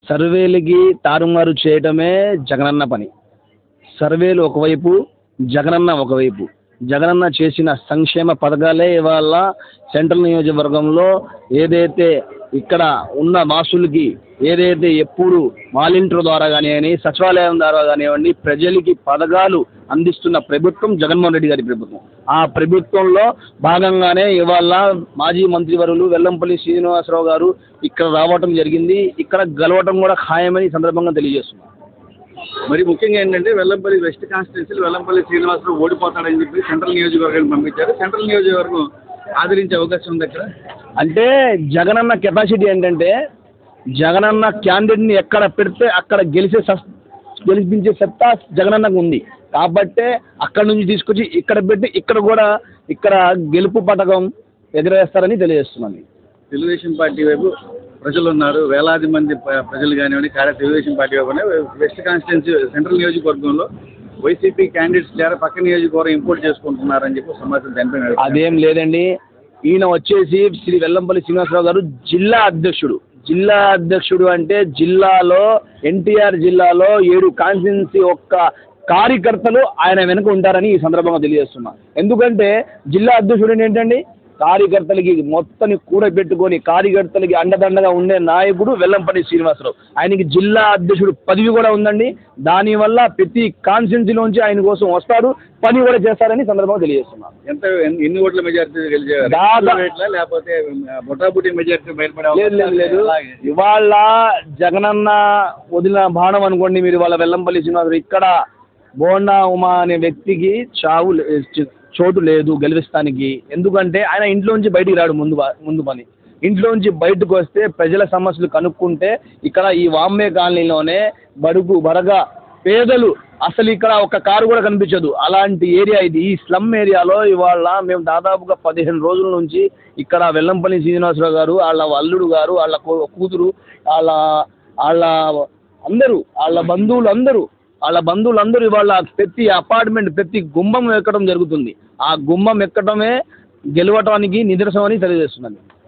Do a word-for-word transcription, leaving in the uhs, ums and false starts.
సర్వేలకి తారుమారు చేయటమే జగనన్న పని. సర్వేలు ఒకవైపు, జగనన్న ఒకవైపు. జగనన్న చేసిన సంక్షేమ పథకాలే ఇవాళ సెంట్రల్ నియోజకవర్గంలో ఏదైతే ఇక్కడ ఉన్న వాసులకి ఏదైతే ఎప్పుడు వాలంటీర్ ద్వారా కానివ్వండి, సచివాలయం ద్వారా కానివ్వండి, ప్రజలకి పథకాలు అందిస్తున్న ప్రభుత్వం జగన్మోహన్ రెడ్డి గారి ప్రభుత్వం. ఆ ప్రభుత్వంలో భాగంగానే ఇవాళ మాజీ మంత్రివర్యులు వెల్లంపల్లి శ్రీనివాసరావు గారు ఇక్కడ రావటం జరిగింది. ఇక్కడ గెలవటం కూడా ఖాయమని సందర్భంగా తెలియజేస్తున్నారు. మరి ముఖ్యంగా ఏంటంటే వెల్లంపల్లి వెస్ట్ కాన్స్టిట్యున్సీలో వెల్లంపల్లి శ్రీనివాసరావు ఓడిపోతాడని చెప్పి సెంట్రల్ నియోజకవర్గాన్ని పంపించారు. సెంట్రల్ నియోజకవర్గం ఆదరించే అవకాశం ఉంది అక్కడ. అంటే జగనన్న కెపాసిటీ ఏంటంటే జగనన్న క్యాండిడేట్ని ఎక్కడ పెడితే అక్కడ గెలిచే గెలిపించే సత్తా జగనన్నకు ఉంది. కాబట్టే అక్కడ నుంచి తీసుకొచ్చి ఇక్కడ పెట్టి ఇక్కడ కూడా ఇక్కడ గెలుపు పథకం ఎగరేస్తారని తెలియజేస్తున్నాను. తెలుగుదేశం పార్టీ వైపు ప్రజలు ఉన్నారు, వేలాది మంది ప్రజలు కానివ్వండి, కార్య తెలుగుదేశం పార్టీ వైపు వెస్ట్ కాన్స్టిట్యున్సీ సెంట్రల్ నియోజకవర్గంలో వైసీపీ క్యాండిడేట్స్ ద్వారా పక్క నియోజకవర్గం ఇంపోర్ట్ చేసుకుంటున్నారని చెప్పి సమాచారం చనిపోయినారు. అదేం లేదండి. ఈయన వచ్చేసి శ్రీ వెల్లంపల్లి శ్రీనివాసరావు గారు జిల్లా అధ్యక్షుడు. జిల్లా అధ్యక్షుడు అంటే జిల్లాలో ఎన్టీఆర్ జిల్లాలో ఏడు కాన్స్టిట్యున్సీ ఒక్క కార్యకర్తలు ఆయన వెనుక ఉంటారని ఈ సందర్భంగా తెలియజేస్తున్నా. ఎందుకంటే జిల్లా అధ్యక్షుడు ఏంటండి, కార్యకర్తలకి మొత్తాన్ని కూడబెట్టుకొని కార్యకర్తలకి అండదండగా ఉండే నాయకుడు వెల్లంపల్లి శ్రీనివాసరావు. ఆయనకి జిల్లా అధ్యక్షుడు పదవి కూడా ఉందండి. దానివల్ల ప్రతి కాన్స్టిట్యున్సీలోంచి ఆయన కోసం వస్తారు, పని కూడా చేస్తారని సందర్భంగా తెలియజేస్తున్నారు. ఎంత ఎన్ని ఓట్ల మెజార్టీ గెలిచారు? లేకపోతే బొటాబుటి మెజార్టీ బయటపడే? లేదు లేదు లేదు ఇవాళ జగనన్న వదిలిన బాణం అనుకోండి మీరు. ఇవాళ వెల్లంపల్లి శ్రీనివాసరావు ఇక్కడ బోండా ఉమా అనే వ్యక్తికి చావు చోటు లేదు గెలిపిస్తానికి. ఎందుకంటే ఆయన ఇంట్లోంచి బయటికి రాడు. ముందు ముందు పని ఇంట్లోంచి బయటకు వస్తే ప్రజల సమస్యలు కనుక్కుంటే ఇక్కడ ఈ వాంబే కాలనీలోనే బడుగు బరగా పేదలు అసలు ఇక్కడ ఒక కారు కూడా కనిపించదు. అలాంటి ఏరియా ఇది. ఈ స్లమ్ ఏరియాలో ఇవాళ మేము దాదాపుగా పదిహేను రోజుల నుంచి ఇక్కడ వెల్లంపల్లి శ్రీనివాసరావు గారు, వాళ్ళ అల్లుడు గారు, వాళ్ళ కూతురు, వాళ్ళ వాళ్ళ అందరూ వాళ్ళ బంధువులు అందరూ వాళ్ళ బంధువులందరూ ఇవాళ ప్రతి అపార్ట్మెంట్ ప్రతి గుమ్మం ఎక్కడం జరుగుతుంది. ఆ గుమ్మం ఎక్కడమే గెలవటానికి నిదర్శనం అని తెలియజేస్తున్నాను.